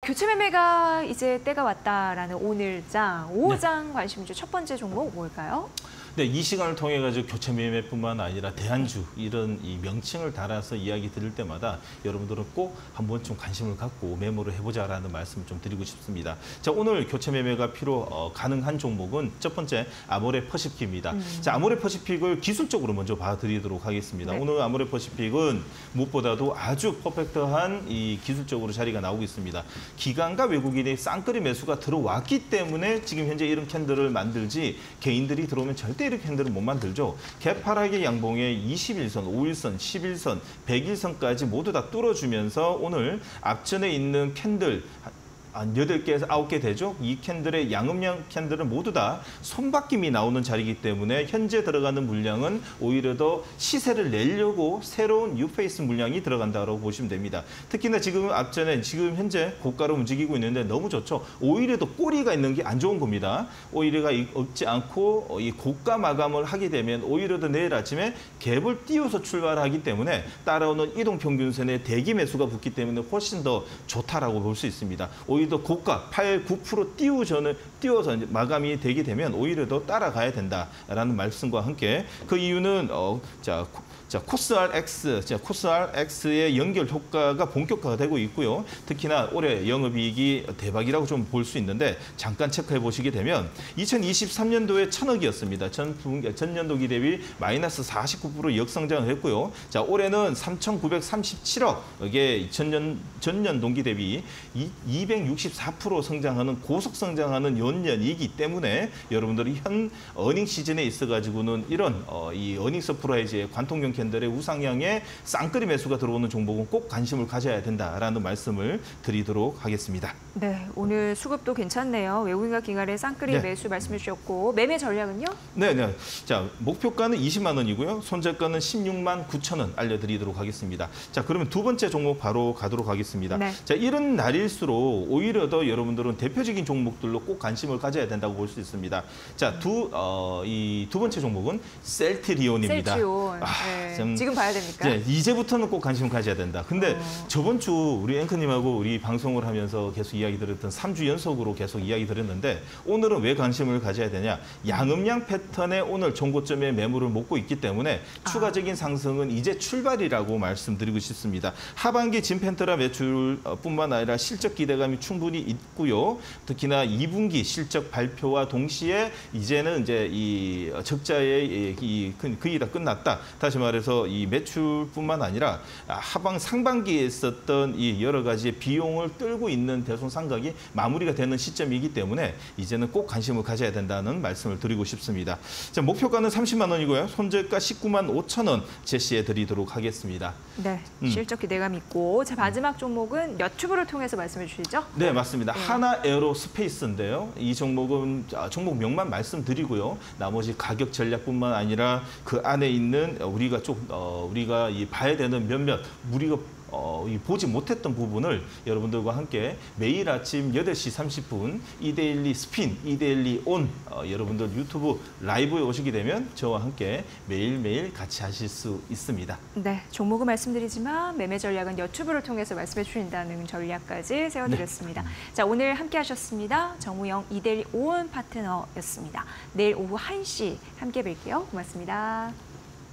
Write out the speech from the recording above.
교체 매매가 이제 때가 왔다라는 오늘장, 5호장 관심주 첫 번째 종목 뭘까요? 네, 이 시간을 통해 가지고 교체 매매뿐만 아니라 대안주 이런 이 명칭을 달아서 이야기 드릴 때마다 여러분들은 꼭 한 번쯤 관심을 갖고 메모를 해보자라는 말씀을 좀 드리고 싶습니다. 자, 오늘 교체 매매가 가능한 종목은 첫 번째 아모레 퍼시픽입니다. 자, 아모레 퍼시픽을 기술적으로 먼저 봐드리도록 하겠습니다. 네. 오늘 아모레 퍼시픽은 무엇보다도 아주 퍼펙트한 이 기술적으로 자리가 나오고 있습니다. 기관과 외국인의 쌍끌이 매수가 들어왔기 때문에 지금 현재 이런 캔들을 만들지 개인들이 들어오면 절대 이렇게 캔들을 못 만들죠. 개파락의 양봉에 21선, 5일선, 11선, 100일선까지 모두 다 뚫어주면서 오늘 앞전에 있는 캔들 한 8개에서 9개 되죠. 이 캔들의 양음량 캔들은 모두 다 손바뀜이 나오는 자리이기 때문에 현재 들어가는 물량은 오히려 더 시세를 내려고 새로운 뉴페이스 물량이 들어간다고 보시면 됩니다. 특히나 지금 앞전에 지금 현재 고가로 움직이고 있는데 너무 좋죠. 오히려 더 꼬리가 있는 게 안 좋은 겁니다. 오히려가 없지 않고 이 고가 마감을 하게 되면 오히려 더 내일 아침에 갭을 띄워서 출발하기 때문에 따라오는 이동평균선에 대기 매수가 붙기 때문에 훨씬 더 좋다라고 볼 수 있습니다. 오히려 더 고가 8, 9% 띄워서 마감이 되게 되면 오히려 더 따라가야 된다라는 말씀과 함께 그 이유는 코스RX의 연결 효과가 본격화가 되고 있고요. 특히나 올해 영업이익이 대박이라고 좀 볼 수 있는데 잠깐 체크해 보시게 되면 2023년도에 1,000억이었습니다. 전년도기 대비 마이너스 49% 역성장을 했고요. 자, 올해는 3,937억, 이게 전년 동기 대비 264% 성장하는 고속 성장하는 연년이기 때문에 여러분들이 현 어닝 시즌에 있어가지고는 이런 이 어닝 서프라이즈의 관통형 캔들의 우상향의 쌍끌이 매수가 들어오는 종목은 꼭 관심을 가져야 된다라는 말씀을 드리도록 하겠습니다. 네, 오늘 수급도 괜찮네요. 외국인과 기관의 쌍끌이 매수 말씀해 주셨고 매매 전략은요? 네. 자, 목표가는 20만 원이고요. 손절가는 16만 9천 원 알려드리도록 하겠습니다. 자, 그러면 두 번째 종목 바로 가도록 하겠습니다. 네. 자, 이런 날일수록 오히려 더 여러분들은 대표적인 종목들로 꼭 관심을 가져야 된다고 볼 수 있습니다. 자, 이 두 번째 종목은 셀트리온입니다. 셀트리온. 네. 지금 봐야 됩니까? 이제부터는 꼭 관심을 가져야 된다. 근데 저번 주 우리 앵커님하고 우리 방송을 하면서 계속 이야기 드렸던 3주 연속으로 계속 이야기 드렸는데 오늘은 왜 관심을 가져야 되냐? 양음량 패턴에 오늘 종고점에 매물을 먹고 있기 때문에 추가적인 상승은 이제 출발이라고 말씀드리고 싶습니다. 하반기 진펜트라 매출뿐만 아니라 실적 기대감이 충분히 있고요. 특히나 2분기 실적 발표와 동시에 이제는 이제 이 적자의 거의 다 끝났다. 다시 말해서 이 매출뿐만 아니라 상반기에 있었던 이 여러 가지 비용을 끌고 있는 대손상각이 마무리가 되는 시점이기 때문에 이제는 꼭 관심을 가져야 된다는 말씀을 드리고 싶습니다. 자, 목표가는 30만 원이고요. 손절가 19만 5천 원 제시해 드리도록 하겠습니다. 네, 실적 기대감 있고. 자, 마지막 종목은 유튜브를 통해서 말씀해 주시죠? 네, 맞습니다. 하나에어로스페이스인데요. 이 종목은 종목 명만 말씀드리고요. 나머지 가격 전략뿐만 아니라 그 안에 있는 우리가 봐야 되는 몇몇 우리가 보지 못했던 부분을 여러분들과 함께 매일 아침 8시 30분 이데일리 스핀, 이데일리 온 여러분들 유튜브 라이브에 오시게 되면 저와 함께 매일매일 같이 하실 수 있습니다. 네, 종목은 말씀드리지만 매매 전략은 유튜브를 통해서 말씀해 주신다는 전략까지 세워드렸습니다. 네. 자, 오늘 함께 하셨습니다. 정우영 이데일리 온 파트너였습니다. 내일 오후 1시 함께 뵐게요. 고맙습니다.